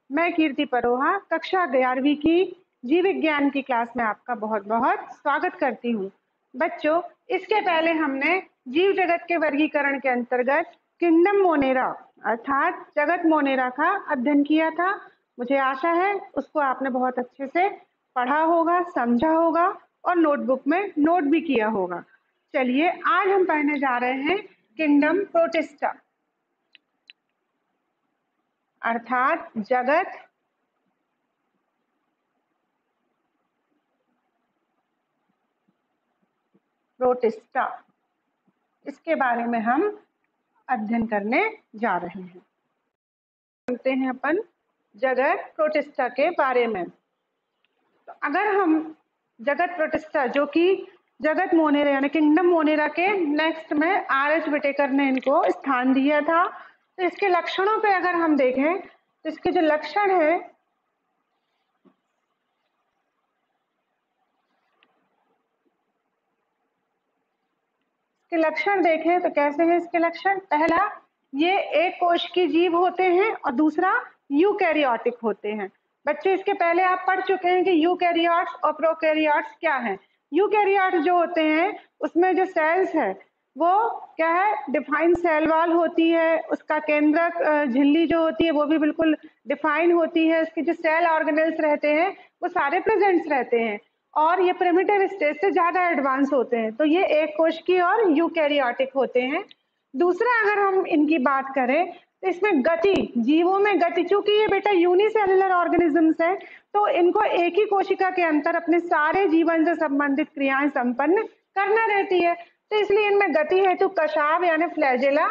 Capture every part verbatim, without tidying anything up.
मैं कीर्ति परोहा कक्षा ग्यारहवीं की जीव विज्ञान की क्लास में आपका बहुत बहुत स्वागत करती हूँ। बच्चों, इसके पहले हमने जीव जगत के वर्गीकरण के अंतर्गत किंगडम मोनेरा अर्थात जगत मोनेरा का अध्ययन किया था। मुझे आशा है उसको आपने बहुत अच्छे से पढ़ा होगा, समझा होगा और नोटबुक में नोट भी किया होगा। चलिए आज हम पढ़ने जा रहे हैं किंगडम प्रोटिस्टा अर्थात जगत प्रोटिस्टा, इसके बारे में हम अध्ययन करने जा रहे हैं। जानते हैं अपन जगत प्रोटिस्टा के बारे में। तो अगर हम जगत प्रोटिस्टा जो कि जगत मोनेरा यानी किंगडम मोनेरा के नेक्स्ट में आर एच विटेकर ने इनको स्थान दिया था, तो इसके लक्षणों पे अगर हम देखें तो इसके जो लक्षण है, इसके लक्षण देखें तो कैसे हैं इसके लक्षण। पहला, ये एक कोश की जीव होते हैं और दूसरा यूकैरियोटिक होते हैं। बच्चे इसके पहले आप पढ़ चुके हैं कि यूकैरियोट्स और प्रोकैरियोट्स क्या हैं। यूकैरियोट्स जो होते हैं उसमें जो सेल्स है वो क्या है, डिफाइन सेल वॉल होती है, उसका केंद्रक झिल्ली जो होती है वो भी बिल्कुल डिफाइन होती है, उसके जो सेल ऑर्गेनेल्स रहते हैं वो सारे प्रेजेंट्स रहते हैं और ये प्रिमिटिव स्टेज से ज्यादा एडवांस होते हैं। तो ये एक कोश की और यूकैरियोटिक होते हैं। दूसरा, अगर हम इनकी बात करें तो इसमें गति, जीवों में गति, चूंकि ये बेटा यूनिसेलुलर ऑर्गेनिजम्स है तो इनको एक ही कोशिका के अंदर अपने सारे जीवन से संबंधित क्रियाएं संपन्न करना रहती है, तो इसलिए इनमें गति हेतु कशाव यानी फ्लैजेला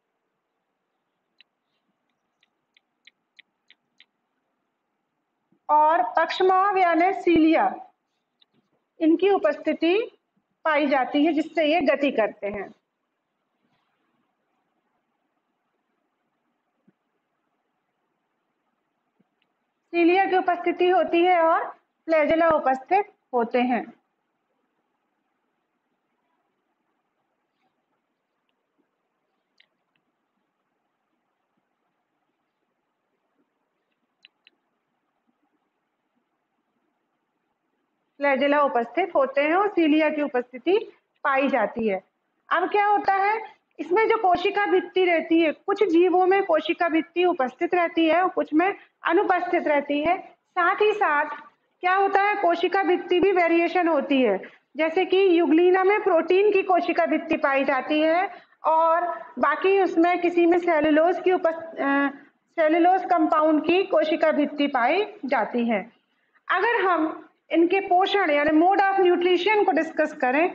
और पक्षमाव यानी सीलिया इनकी उपस्थिति पाई जाती है, जिससे ये गति करते हैं। सीलिया की उपस्थिति होती है और फ्लैजेला उपस्थित होते हैं। फ्लैजेला उपस्थित होते हैं और सीलिया की उपस्थिति पाई जाती है। अब क्या होता है, इसमें जो कोशिका भित्ति रहती है, कुछ जीवों में कोशिका भित्ति उपस्थित रहती है और कुछ में अनुपस्थित रहती है। साथ ही साथ क्या होता है, कोशिका भित्ति भी वेरिएशन होती है, जैसे कि यूग्लिना में प्रोटीन की कोशिका भित्ति पाई जाती है और बाकी उसमें किसी में सेलुलोज की उपस्थिति सेलुलोज कंपाउंड की कोशिका भित्ति पाई जाती है। अगर हम इनके पोषण यानी मोड ऑफ न्यूट्रिशन को डिस्कस करें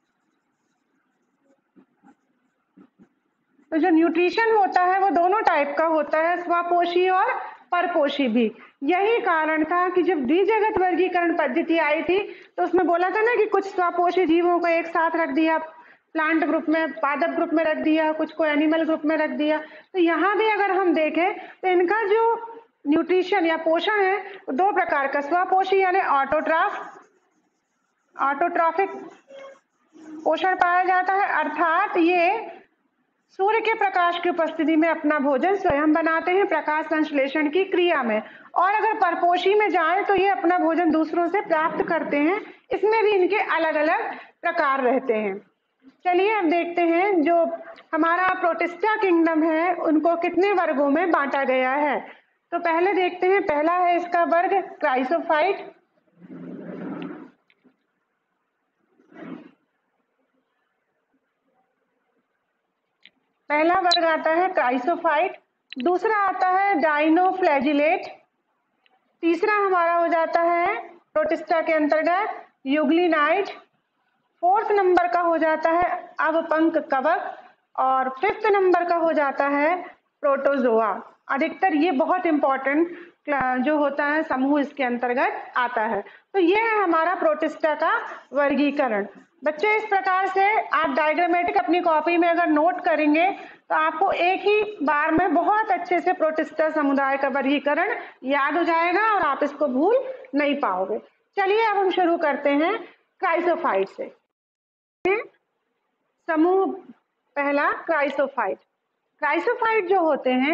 तो जो न्यूट्रिशन होता है वो दोनों टाइप का होता है, स्वपोषी और परपोषी भी। यही कारण था कि जब द्विजगत वर्गीकरण पद्धति आई थी तो उसमें बोला था ना कि कुछ स्वपोषी जीवों को एक साथ रख दिया, प्लांट ग्रुप में, पादप ग्रुप में रख दिया, कुछ को एनिमल ग्रुप में रख दिया। तो यहाँ भी अगर हम देखें तो इनका जो न्यूट्रिशन या पोषण है दो प्रकार का, स्वपोषी यानी ऑटोट्राफ ऑटोट्रॉफिक पोषण पाया जाता है, अर्थात ये सूर्य के प्रकाश की उपस्थिति में अपना भोजन स्वयं बनाते हैं प्रकाश संश्लेषण की क्रिया में। और अगर परपोषी में जाए तो ये अपना भोजन दूसरों से प्राप्त करते हैं। इसमें भी इनके अलग अलग प्रकार रहते हैं। चलिए अब देखते हैं जो हमारा प्रोटिस्टा किंगडम है उनको कितने वर्गों में बांटा गया है। तो पहले देखते हैं, पहला है इसका वर्ग क्राइसोफाइट। पहला वर्ग आता है क्राइसोफाइट, दूसरा आता है डाइनोफ्लैजिलेट, तीसरा हमारा हो जाता है प्रोटिस्टा के अंतर्गत यूग्लिनाइट, फोर्थ नंबर का हो जाता है अवपंक कवक और फिफ्थ नंबर का हो जाता है प्रोटोजोआ। अधिकतर ये बहुत इंपॉर्टेंट जो होता है समूह इसके अंतर्गत आता है। तो ये है हमारा प्रोटिस्टा का वर्गीकरण। बच्चे इस प्रकार से आप डायग्रामेटिक अपनी कॉपी में अगर नोट करेंगे तो आपको एक ही बार में बहुत अच्छे से प्रोटिस्टा समुदाय का वर्गीकरण याद हो जाएगा और आप इसको भूल नहीं पाओगे। चलिए अब हम शुरू करते हैं क्राइसोफाइट से। समूह पहला क्राइसोफाइट। क्राइसोफाइट जो होते हैं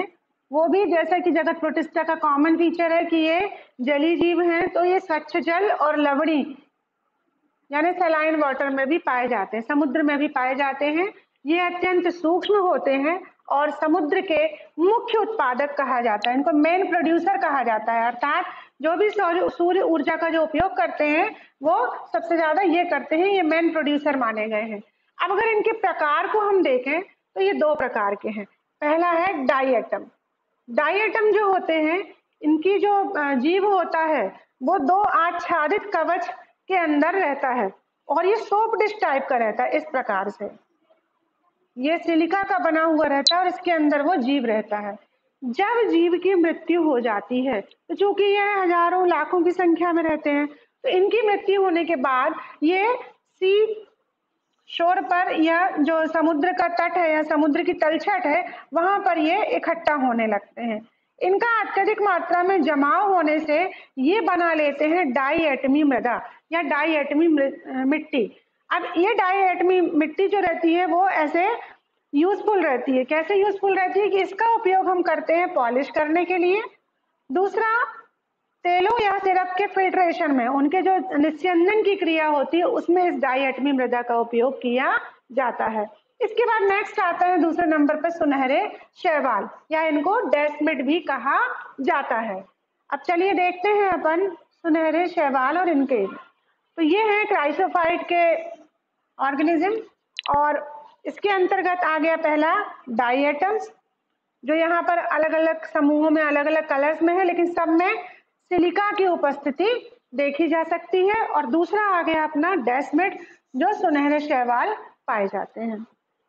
वो भी जैसा कि जगत प्रोटिस्टा का कॉमन फीचर है कि ये जलीय जीव हैं, तो ये स्वच्छ जल और लवणी यानी सलाइन वाटर में भी पाए जाते हैं, समुद्र में भी पाए जाते हैं। ये अत्यंत सूक्ष्म होते हैं और समुद्र के मुख्य उत्पादक कहा जाता है, इनको मेन प्रोड्यूसर कहा जाता है। अर्थात जो भी सूर्य ऊर्जा का जो उपयोग करते हैं वो सबसे ज्यादा ये करते हैं, ये मेन प्रोड्यूसर माने गए हैं। अब अगर इनके प्रकार को हम देखें तो ये दो प्रकार के हैं। पहला है डाईएटम। डाईएटम जो होते हैं, इनकी जो जीव होता है वो दो आच्छादित कवच के अंदर रहता है और ये सोप डिश टाइप का रहता है। इस प्रकार से ये सिलिका का बना हुआ रहता है और इसके अंदर वो जीव रहता है। जब जीव की मृत्यु हो जाती है, तो चूंकि ये हजारों लाखों की संख्या में रहते हैं, तो इनकी मृत्यु होने के बाद ये सी शोर पर या जो समुद्र का तट है या समुद्र की तलछट है वहां पर ये इकट्ठा होने लगते हैं। इनका अत्यधिक मात्रा में जमाव होने से ये बना लेते हैं डाईएटमी मृदा या डाईएटमी मिट्टी। अब ये डाईएटमी मिट्टी जो रहती है वो ऐसे यूजफुल रहती है। कैसे यूजफुल रहती है कि इसका उपयोग हम करते हैं पॉलिश करने के लिए। दूसरा, तेलों या सिरप के फिल्ट्रेशन में उनके जो निस्यंदन की क्रिया होती है उसमें इस डाईएटमी मृदा का उपयोग किया जाता है। इसके बाद नेक्स्ट आता है दूसरे नंबर पर सुनहरे शैवाल या इनको डेस्मिड भी कहा जाता है। अब चलिए देखते हैं अपन सुनहरे शैवाल और इनके, तो ये है क्राइसोफाइट के ऑर्गेनिज्म और इसके अंतर्गत आ गया पहला डाईएटम्स, जो यहाँ पर अलग अलग समूहों में अलग अलग कलर्स में है लेकिन सब में सिलिका की उपस्थिति देखी जा सकती है। और दूसरा आ गया अपना डेस्मिड, जो सुनहरे शैवाल पाए जाते हैं।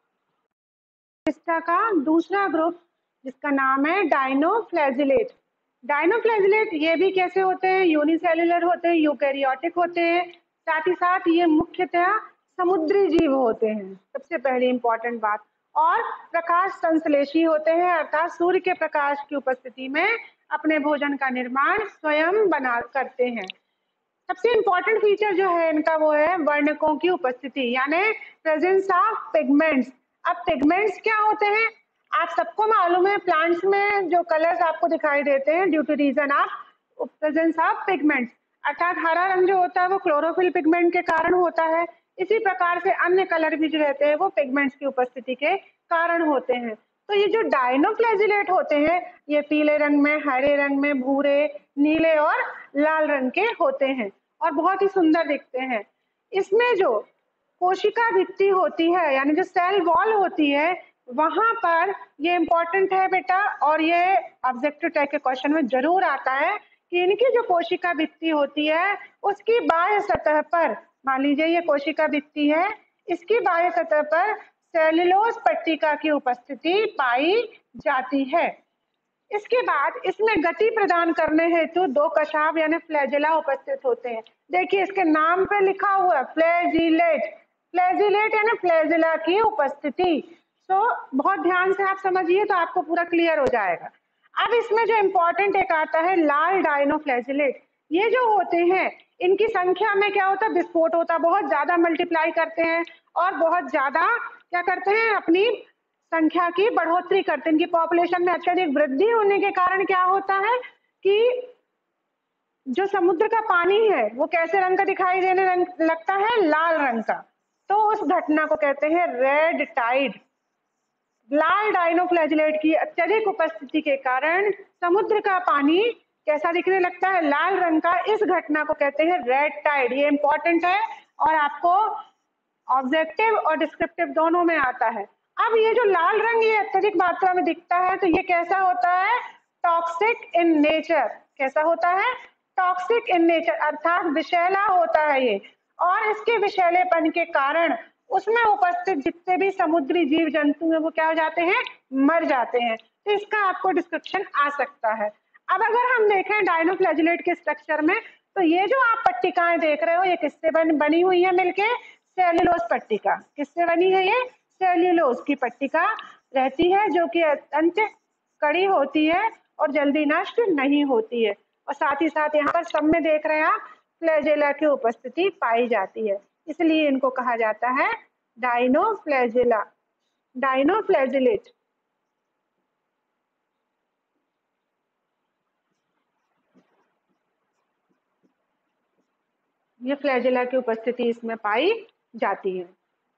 का दूसरा ग्रुप जिसका नाम है डायनोफ्लैजिलेट। डायनोफ्लैजिलेट ये भी कैसे होते हैं, यूनिसेल्युलर होते हैं, यूकैरियोटिक होते हैं, साथ ही साथ ये मुख्यतः समुद्री जीव होते हैं, सबसे पहली इंपॉर्टेंट बात। और प्रकाश संश्लेषी होते हैं, अर्थात सूर्य के प्रकाश की उपस्थिति में अपने भोजन का निर्माण स्वयं बना करते हैं। सबसे इंपॉर्टेंट फीचर जो है इनका वो है वर्णकों की उपस्थिति यानी प्रेजेंस ऑफ पिगमेंट्स। अब पिगमेंट्स क्या होते हैं, आप सबको मालूम है प्लांट्स में जो कलर्स आपको दिखाई देते हैं due to reason of presence of pigments, अर्थात हरा रंग जो होता है वो क्लोरोफिल पिगमेंट के कारण होता है। इसी प्रकार से अन्य कलर भी जो रहते हैं वो पिगमेंट्स की उपस्थिति के कारण होते हैं। तो ये जो डायनोफ्लैजिलेट होते हैं ये पीले रंग में, हरे रंग में, भूरे, नीले और लाल रंग के होते हैं और बहुत ही सुंदर दिखते हैं। इसमें जो कोशिका भित्ति होती है यानी जो सेल वॉल होती है वहां पर ये इंपॉर्टेंट है बेटा, और ये ऑब्जेक्टिव टाइप के क्वेश्चन में जरूर आता है कि इनकी जो कोशिका भित्ति होती है उसकी बाह्य सतह पर, मान लीजिए ये कोशिका भित्ति है, इसकी बाह्य सतह पर सेल्यूलोज पट्टिका की उपस्थिति पाई जाती है। इसके बाद इसमें गति प्रदान करने हेतु दो कशाभ यानी फ्लैजिला उपस्थित होते हैं। देखिए इसके नाम पे लिखा हुआ है फ्लैजिलेट, फ्लैजिलेट यानी फ्लैजिला की उपस्थिति। तो बहुत ध्यान से आप समझिए तो आपको पूरा क्लियर हो जाएगा। अब इसमें जो इम्पोर्टेंट एक आता है लाल डायनोफ्लैजिलेट, ये जो होते हैं इनकी संख्या में क्या होता है, विस्फोट होता है, बहुत ज्यादा मल्टीप्लाई करते हैं और बहुत ज्यादा क्या करते हैं, अपनी संख्या की बढ़ोतरी करते हैं। इनकी पॉपुलेशन में अत्यधिक वृद्धि होने के कारण क्या होता है कि जो समुद्र का पानी है वो कैसे रंग का दिखाई देने रंग, लगता है लाल रंग का, तो उस घटना को कहते हैं रेड टाइड। लाल डायनोफ्लैजिलेट की अत्यधिक उपस्थिति के कारण समुद्र का पानी कैसा दिखने लगता है, लाल रंग का। इस घटना को कहते हैं रेड टाइड। ये इंपॉर्टेंट है और आपको ऑब्जेक्टिव और डिस्क्रिप्टिव दोनों में आता है। अब ये जो लाल रंग ये अत्यधिक मात्रा में दिखता है तो ये कैसा होता है, टॉक्सिक इन नेचर। कैसा होता है, टॉक्सिक इन नेचर, अर्थात विषैला होता है ये, और इसके विषैलेपन के कारण उसमें उपस्थित जितने भी समुद्री जीव जंतु हैं वो क्या हो जाते हैं, मर जाते हैं। तो इसका आपको डिस्क्रिप्शन आ सकता है। अब अगर हम देखें डायनोफ्लैजिलेट के स्ट्रक्चर में, तो ये जो आप पट्टिकाएं देख रहे हो ये किससे बन, बनी हुई है मिलके, सेल्यूलोज पट्टिका। किससे बनी है ये, सेल्यूलोज की पट्टिका रहती है जो कि अत्यंत कड़ी होती है और जल्दी नष्ट नहीं होती है। और साथ ही साथ यहाँ पर सब में देख रहे हैं आप फ्लैजेला की उपस्थिति पाई जाती है, इसलिए इनको कहा जाता है डायनोफ्लैजिला, डायनोफ्लैजिलेट। ये फ्लैजेला की उपस्थिति इसमें पाई जाती है।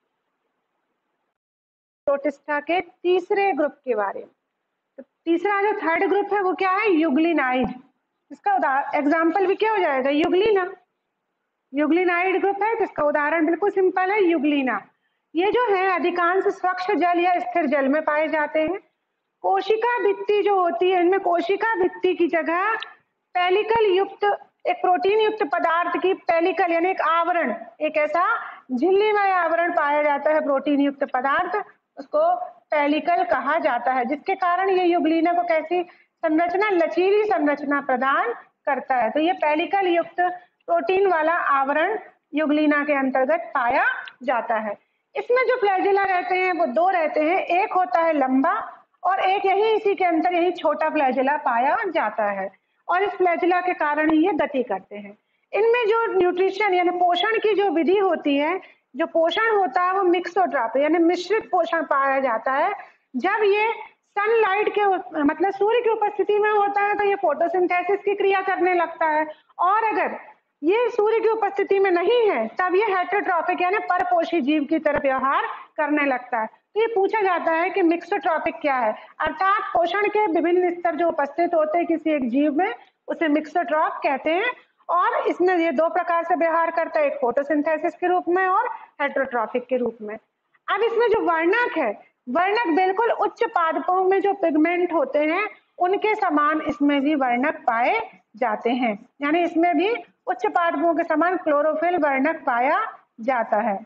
प्रोटिस्टा के तीसरे ग्रुप के बारे में, तो तीसरा जो थर्ड ग्रुप है वो क्या है, यूग्लिनाइड। इसका एग्जाम्पल भी क्या हो जाएगा, यूग्लिना। यूग्लिनाइड ग्रुप है जिसका उदाहरण बिल्कुल सिंपल है, यूग्लिना। ये जो है अधिकांश स्वच्छ जल या स्थिर जल में पाए जाते हैं। कोशिका भित्ति जो होती है, इनमें कोशिका भित्ति की जगह पेलिकल युक्त एक प्रोटीन युक्त पदार्थ की पेलिकल यानी एक आवरण, एक ऐसा झिल्लीमय आवरण पाया जाता है प्रोटीन युक्त पदार्थ, उसको पेलिकल कहा जाता है, जिसके कारण ये यूग्लिना को कैसी संरचना, लचीली संरचना प्रदान करता है। तो ये पेलिकल युक्त प्रोटीन वाला आवरण यूग्लिना के अंतर्गत पाया जाता है। इसमें जो फ्लैजेला रहते हैं वो दो रहते हैं, एक होता है लंबा और एक यही इसी के अंदर यही छोटा फ्लैजेला पाया जाता है, और इस फ्लैजेला के कारण ही ये गति करते हैं। इनमें जो न्यूट्रिशन यानी पोषण की जो विधि होती है, जो पोषण होता है वो मिक्सोट्रॉपिक यानी मिश्रित पोषण पाया जाता है। जब ये सनलाइट के मतलब सूर्य की उपस्थिति में होता है तो ये फोटोसिंथेसिस की क्रिया करने लगता है, और अगर ये सूर्य की उपस्थिति में नहीं है तब ये हेटेरोट्रॉपिक यानी परपोषी जीव की तरह व्यवहार करने लगता है। तो ये पूछा जाता है कि मिक्सोट्रॉपिक क्या है, अर्थात पोषण के विभिन्न स्तर जो उपस्थित होते हैं किसी एक जीव में उसे मिक्सोट्रॉप कहते हैं, और इसमें ये दो प्रकार से व्यवहार करता है, एक फोटोसिंथेसिस के रूप में और हेटेरोट्रॉपिक के रूप में। अब इसमें जो वर्णक है, वर्णक बिल्कुल उच्च पादपों में जो पिगमेंट होते हैं उनके समान इसमें भी वर्णक पाए जाते हैं, यानी इसमें भी उच्च पादपों के समान क्लोरोफिल वर्णक पाया जाता है।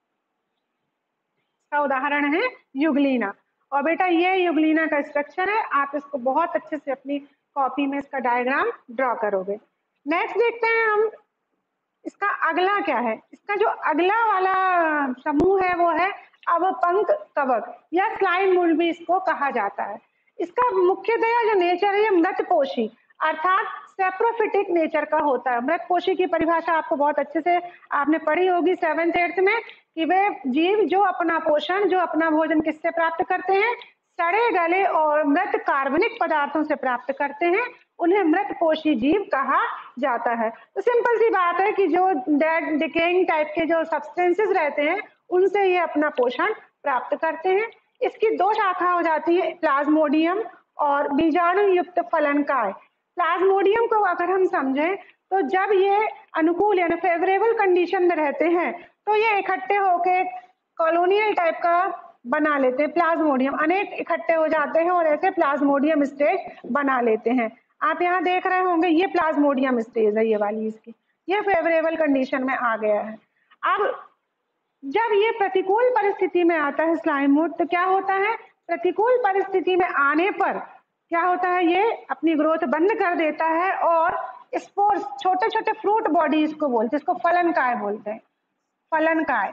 इसका उदाहरण है यूग्लिना। और बेटा ये यूग्लिना का स्ट्रक्चर है, आप इसको बहुत अच्छे से अपनी कॉपी में इसका डायग्राम ड्रॉ करोगे। नेक्स्ट देखते हैं हम इसका अगला क्या है। इसका जो अगला वाला समूह है वो है अवपंक कवक या स्लाइम मोल्ड भी इसको कहा जाता है। इसका मुख्यतया जो नेचर है ये मृतपोषी अर्थात सेप्रोफिटिक नेचर का होता है। मृतपोषी की परिभाषा आपको बहुत अच्छे से आपने पढ़ी होगी सेवेंथ एट्थ में, कि वे जीव जो अपना पोषण जो अपना भोजन किससे प्राप्त करते हैं, सड़े गले और मृत कार्बनिक पदार्थों से प्राप्त करते हैं, उन्हें मृतपोषी जीव कहा जाता है। तो सिंपल सी बात है कि जो डेड डिकेइंग टाइप के जो सब्सटेंसेस रहते हैं उनसे ये अपना पोषण प्राप्त करते हैं। इसकी दो शाखा हो जाती है, प्लाज्मोडियम और बीजाणु युक्त फलनकाय। प्लाज्मोडियम को अगर हम समझें तो जब ये अनुकूल यानी फेवरेबल कंडीशन में रहते हैं तो ये इकट्ठे होके कॉलोनियल टाइप का बना लेते हैं, प्लाज्मोडियम अनेक इकट्ठे हो जाते हैं और ऐसे प्लाज्मोडियम स्टेज बना लेते हैं। आप यहाँ देख रहे होंगे ये प्लाज्मोडियम स्टेज है, ये वाली इसकी, ये फेवरेबल कंडीशन में आ गया है। अब जब ये प्रतिकूल परिस्थिति में आता है स्लाइम मोल्ड तो क्या होता है, प्रतिकूल परिस्थिति में आने पर क्या होता है, ये अपनी ग्रोथ बंद कर देता है और स्पोर्स छोटे छोटे फ्रूट बॉडी इसको बोलते हैं, इसको फलनकाय बोलते हैं, फलनकाय।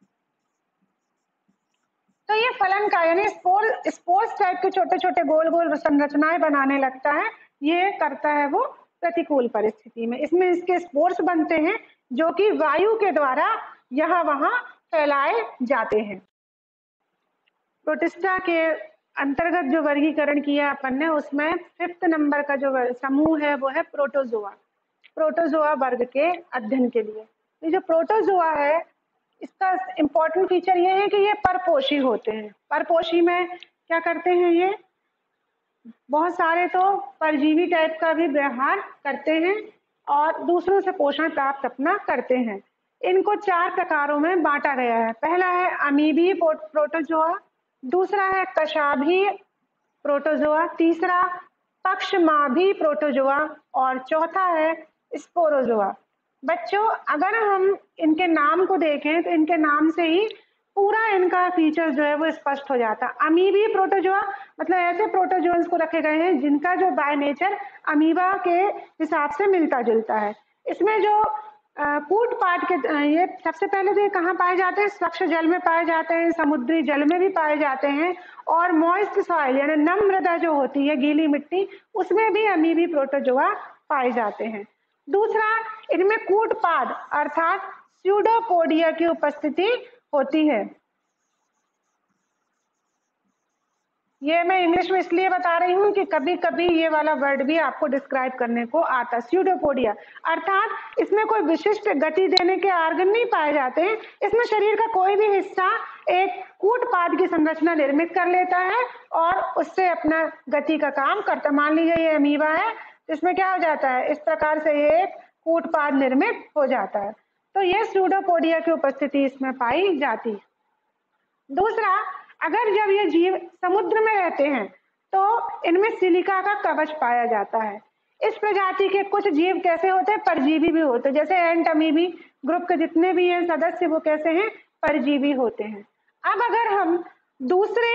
तो ये फलनकाय यानी स्पोर स्पोर्स टाइप के छोटे छोटे गोल गोल संरचनाएं बनाने लगता है, ये करता है वो प्रतिकूल परिस्थिति में। इसमें इसके स्पोर्स बनते हैं जो कि वायु के द्वारा यहाँ वहां फैलाए जाते हैं। प्रोटिस्टा के अंतर्गत जो वर्गीकरण किया अपन ने उसमें फिफ्थ नंबर का जो समूह है वो है प्रोटोजोआ। प्रोटोजोआ वर्ग के अध्ययन के लिए ये जो प्रोटोजोआ है इसका इम्पोर्टेंट फीचर ये है कि ये परपोषी होते हैं। परपोषी में क्या करते हैं, ये बहुत सारे तो परजीवी टाइप का भी व्यवहार करते हैं और दूसरों से पोषण प्राप्त अपना करते हैं। इनको चार प्रकारों में बांटा गया है। पहला है अमीबी प्रोटोजोआ, दूसरा है कशाभी प्रोटोजोआ, तीसरा पक्षमाभी प्रोटोजोआ और चौथा है स्पोरोजोआ। बच्चों अगर हम इनके नाम को देखें तो इनके नाम से ही पूरा इनका फीचर जो है वो स्पष्ट हो जाता है। अमीबी प्रोटोजोआ मतलब ऐसे प्रोटोजोन्स को रखे गए हैं जिनका जो बाय नेचर अमीबा के हिसाब से मिलता जुलता है। इसमें जो कूट पाट के ये सबसे पहले तो ये कहाँ पाए जाते हैं, स्वच्छ जल में पाए जाते हैं, समुद्री जल में भी पाए जाते हैं और मॉइस्ट सॉइल यानी नम मृदा जो होती है गीली मिट्टी उसमें भी अमीबी प्रोटोजोआ पाए जाते हैं। दूसरा इनमें कूटपाद अर्थात स्यूडोपोडिया की उपस्थिति होती है। ये मैं इंग्लिश में इसलिए बता रही हूँ कि कभी कभी ये वाला वर्ड भी आपको डिस्क्राइब करने को आता है। स्यूडोपोडिया अर्थात इसमें कोई विशिष्ट गति देने के ऑर्गन नहीं पाए जाते हैं। इसमें शरीर का कोई भी हिस्सा एक कूटपाद की संरचना निर्मित कर लेता है और उससे अपना गति का काम करता है। मान लीजिए ये अमीबा है, तो इसमें क्या हो जाता है, इस प्रकार से ये एक कूटपाद निर्मित हो जाता है। तो ये स्यूडोपोडिया की उपस्थिति इसमें पाई जाती है। दूसरा, अगर जब ये जीव समुद्र में रहते हैं तो इनमें सिलिका का कवच पाया जाता है। इस प्रजाति के कुछ जीव कैसे होते हैं, परजीवी भी होते हैं। जैसे एंट अमीबी ग्रुप के जितने भी हैं सदस्य वो कैसे हैं, परजीवी होते हैं। अब अगर हम दूसरे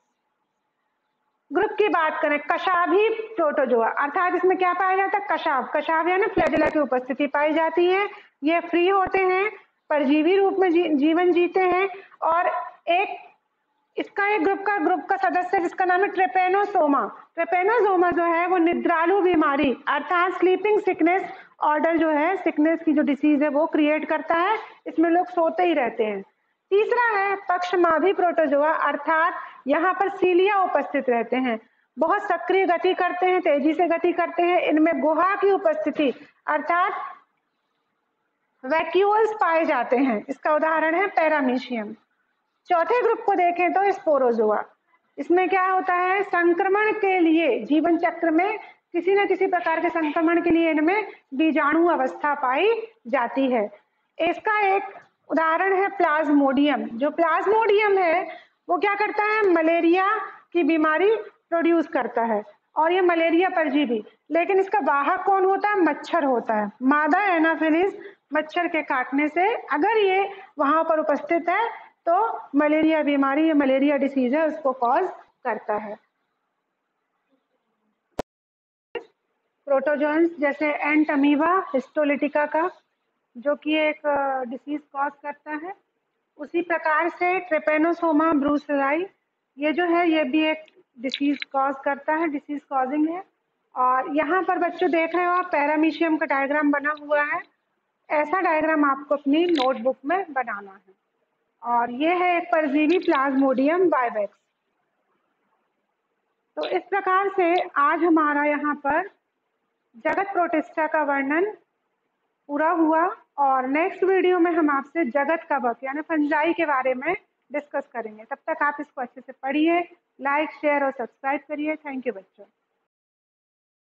ग्रुप की बात करें, कशाभी प्रोटोजोआ, अर्थात इसमें क्या पाया जाता है, कशाव कशाव यानी फ्लैजिला की उपस्थिति पाई जाती है। ये फ्री होते हैं, परजीवी रूप में जी, जीवन जीते हैं। और एक इसका एक ग्रुप का ग्रुप का सदस्य जिसका नाम है ट्रेपेनोसोमा। ट्रेपेनोसोमा जो है वो निद्रालु बीमारी अर्थात स्लीपिंग सिकनेस ऑर्डर जो है, सिकनेस की जो डिसीज है वो क्रिएट करता है। इसमें लोग सोते ही रहते हैं। तीसरा है पक्षमाभी प्रोटोजोआ, अर्थात यहाँ पर सीलिया उपस्थित रहते हैं, बहुत सक्रिय गति करते हैं, तेजी से गति करते हैं। इनमें गुहा की उपस्थिति अर्थात वैक्यूल्स पाए जाते हैं। इसका उदाहरण है पैरामीशियम। चौथे ग्रुप को देखें तो स्पोरोजोआ। इसमें क्या होता है, संक्रमण के लिए जीवन चक्र में किसी न किसी प्रकार के संक्रमण के लिए इनमें बीजाणु अवस्था पाई जाती है। इसका एक उदाहरण है प्लाज्मोडियम। जो प्लाज्मोडियम है वो क्या करता है, मलेरिया की बीमारी प्रोड्यूस करता है और ये मलेरिया परजीवी, लेकिन इसका वाहक कौन होता है, मच्छर होता है। मादा एनाफिलिस मच्छर के काटने से अगर ये वहां पर उपस्थित है तो मलेरिया बीमारी या मलेरिया डिसीज है उसको कॉज करता है। प्रोटोजोन्स जैसे एंट अमीबा हिस्टोलिटिका का जो कि एक डिसीज कॉज करता है, उसी प्रकार से ट्रेपेनोसोमा ब्रूसेलाई ये जो है ये भी एक डिसीज कॉज करता है, डिसीज कॉजिंग है। और यहाँ पर बच्चों देख रहे हो आप पैरामीशियम का डायग्राम बना हुआ है। ऐसा डायग्राम आपको अपनी नोटबुक में बनाना है। और ये है एक परजीवी प्लाज्मोडियम बाइवेक्स। तो इस प्रकार से आज हमारा यहाँ पर जगत प्रोटिस्टा का वर्णन पूरा हुआ और नेक्स्ट वीडियो में हम आपसे जगत कवक यानी फंजाई के बारे में डिस्कस करेंगे। तब तक आप इसको अच्छे से पढ़िए, लाइक शेयर और सब्सक्राइब करिए। थैंक यू बच्चों।